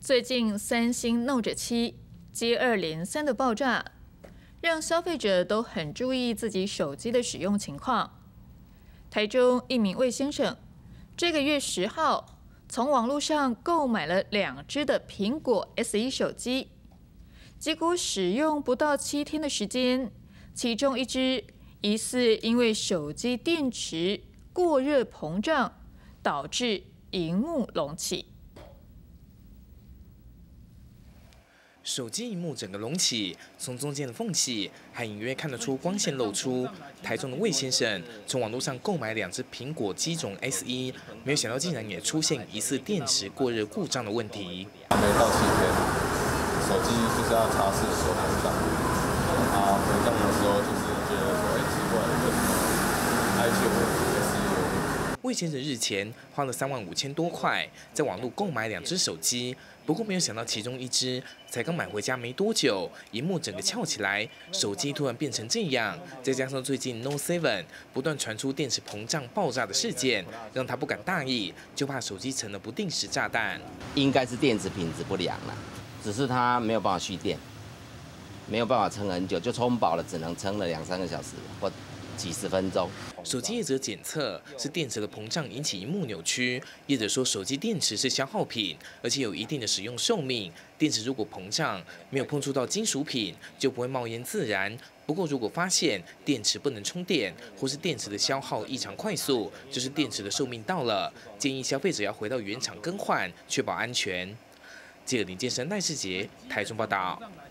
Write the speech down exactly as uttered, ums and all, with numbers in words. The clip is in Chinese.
最近三星 Note 七接二连三的爆炸，让消费者都很注意自己手机的使用情况。台中一名魏先生，这个月十号从网络上购买了两只的苹果 S E 手机，结果使用不到七天的时间，其中一只疑似因为手机电池过热膨胀，导致萤幕隆起。 手机荧幕整个隆起，从中间的缝隙还隐约看得出光线露出。台中的魏先生从网络上购买两只苹果机种 S 一，没有想到竟然也出现疑似电池过热故障的问题。 还没到七天，手机就是要擦拭手膨胀，啊，膨胀的时候就是觉得说，哎，奇怪，为什么 iQOO 魏先生日前花了三万五千多块，在网络购买两只手机，不过没有想到其中一只才刚买回家没多久，萤幕整个翘起来，手机突然变成这样。再加上最近 Note 七不断传出电池膨胀爆炸的事件，让他不敢大意，就怕手机成了不定时炸弹。 应该是电池品质不良了，只是它没有办法蓄电，没有办法撑很久，就充饱了，只能撑了两三个小时或几十分钟。 手机业者检测是电池的膨胀引起萤幕扭曲。业者说，手机电池是消耗品，而且有一定的使用寿命。电池如果膨胀，没有碰触到金属品，就不会冒烟自燃。不过，如果发现电池不能充电，或是电池的消耗异常快速，就是电池的寿命到了。建议消费者要回到原厂更换，确保安全。记者林建生、赖世杰，台中报道。